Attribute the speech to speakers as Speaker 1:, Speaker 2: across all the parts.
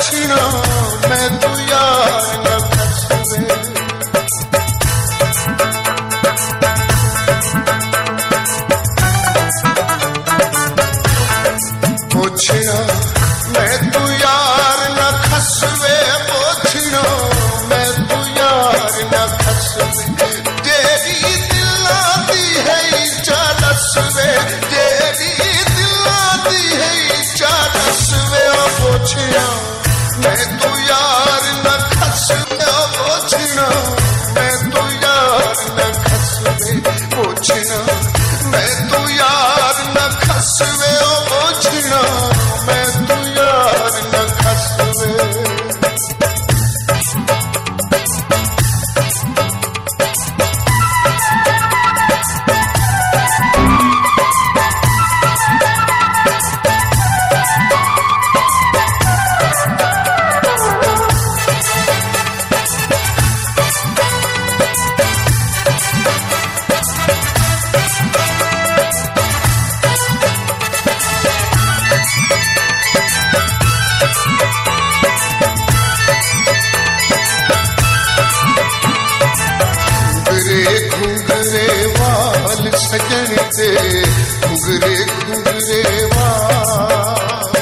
Speaker 1: पोछना मैं तू यार न खसवे पोछना मैं तू यार न खसवे पोछना मैं तू यार न खसवे तेरी दिला दी है चालसवे तेरी दिला दी है चालसवे पोछना मैं तू यार न खसवे पोछना मैं तू यार न खसवे पोछना मैं तू यार न खसवे पोछना मैं तू यार न खसवे घुंघरे वाल सजन दे घुंघरे घुंघरे वाल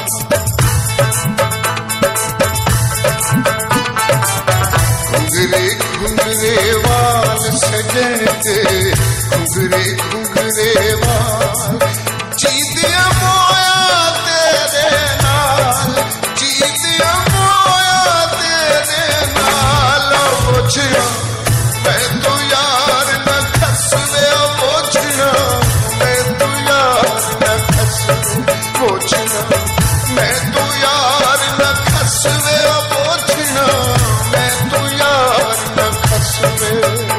Speaker 1: घुंघरे घुंघरे वाल सजन दे घुंघरे घुंघरे वाल चीदिया मोया तेरे नाल चीदिया मोया तेरे नाल पोछना मैं तू यार न खसवे पोछना मैं तू यार न खसवे पोछना मैं तू यार न खसवे पोछना मैं तू यार न खसवे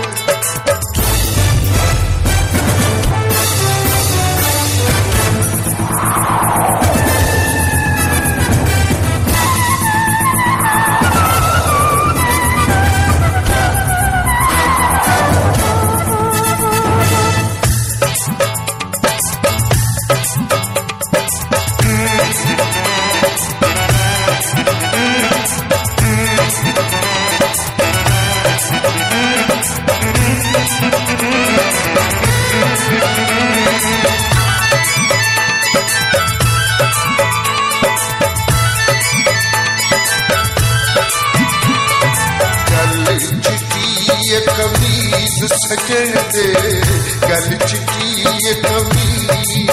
Speaker 1: कमीज सजन दे गल चिट्टी कमीज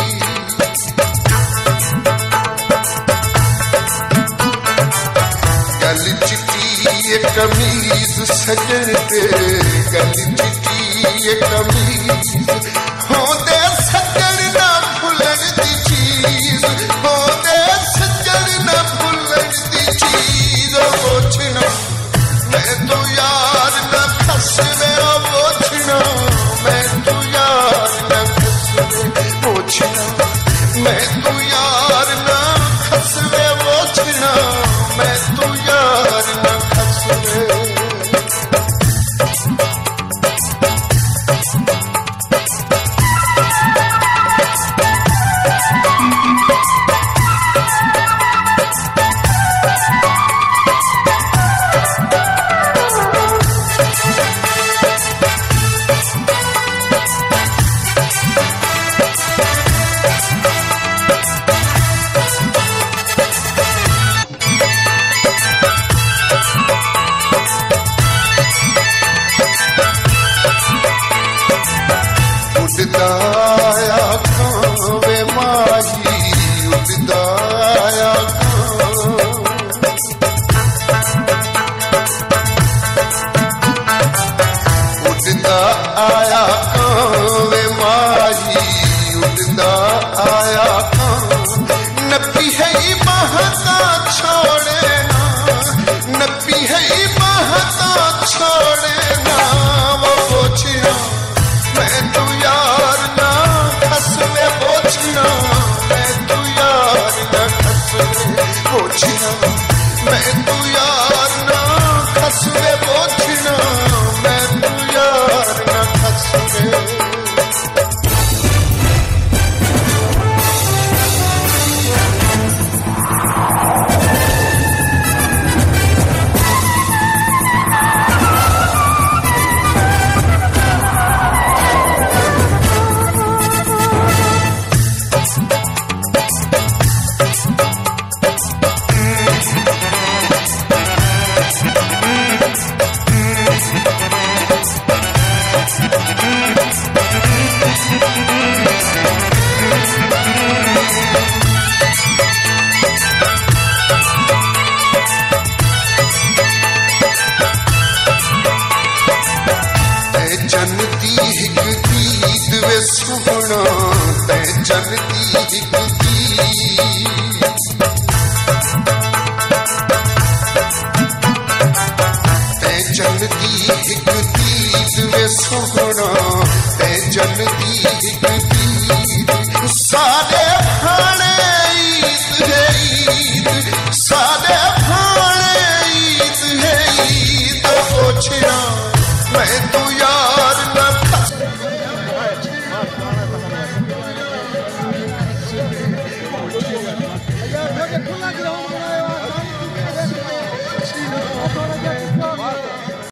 Speaker 1: गल चिट्टी कमीज सजन दे गल चिट्टी कमीज होंदे सजन ना भुलन दी चीज होंदे सजन ना भुलन दी चीज पोछना मैं तो यार न खसवे पोछना मैं तू यार न खसवे पोछना मैं तू यार न खसवे पोछना मैं तू यार न खसवे उड़दाया खावे माही उड़दाया उड़दा आया खावे माही उड़दा आया नपी है महता छोड़े ना नपी है महता छोड़े ना वो पोछना मैं तू यार ना खसवे पोछना मैं तू यार ना खसवे पोछना